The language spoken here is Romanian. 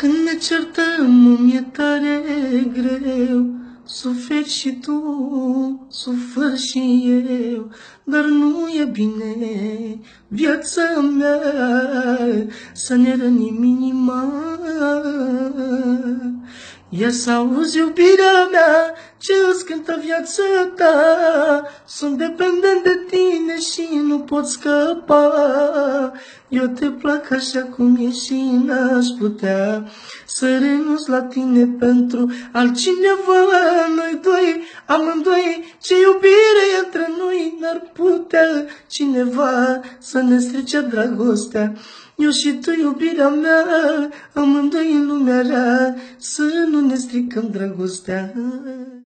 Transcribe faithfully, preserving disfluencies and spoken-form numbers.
Când ne certăm îmi e tare greu, suferi și tu, sufăr și eu, dar nu e bine viața mea să ne rănim inima. Ia să auzi iubirea mea, ce îți cântă viața ta, sunt dependent de tine și nu pot scăpa. Eu te plac așa cum ești și n-aș putea să renunț la tine pentru altcineva. Noi doi, amândoi, ce iubire e între noi, n-ar putea cineva să ne strice dragostea. Eu și tu, iubirea mea, amândoi în lumea rea, să nu ne stricăm dragostea.